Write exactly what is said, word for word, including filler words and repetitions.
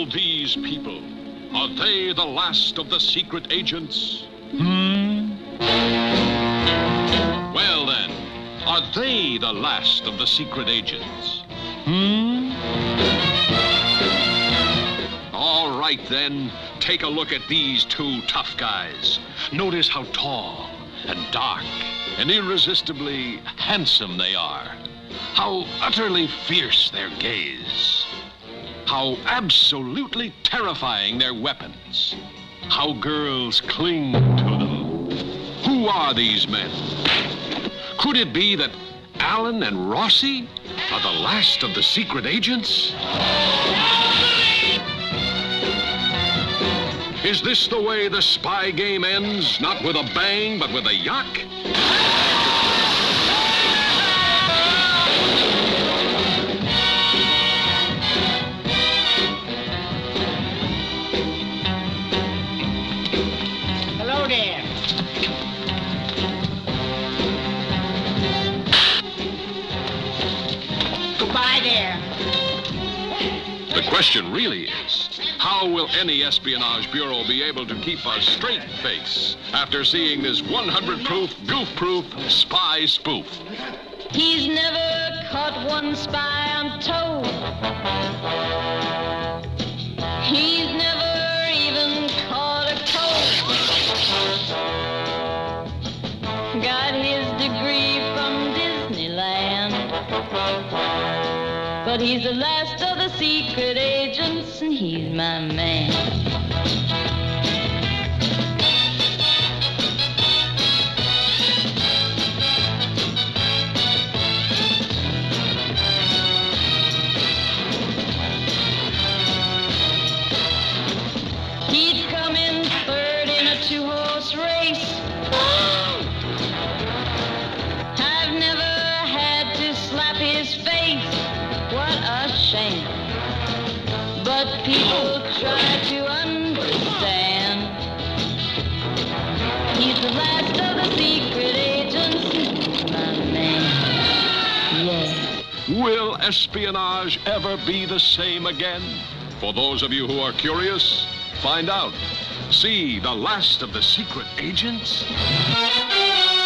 these people? Are they the last of the secret agents? Hmm? Well then, are they the last of the secret agents? Hmm? All right then, take a look at these two tough guys. Notice how tall and dark and irresistibly handsome they are. How utterly fierce their gaze. How absolutely terrifying their weapons. How girls cling to them. Who are these men? Could it be that Alan and Rossi are the last of the secret agents? Is this the way the spy game ends? Not with a bang, but with a yuck? Hello there. Goodbye there. The question really is, how will any espionage bureau be able to keep a straight face after seeing this one hundred proof, goof-proof spy spoof? He's never caught one spy on tow. He's never even caught a cold. Got his degree from Disneyland. But he's the last of the secret agents, and he's my man. He'd come in third in a two-horse race. I've never had to slap his face. What a shame. But people try to understand. He's the last of the secret agents, my man. Yeah. Will espionage ever be the same again? For those of you who are curious, find out. See The Last of the Secret Agents?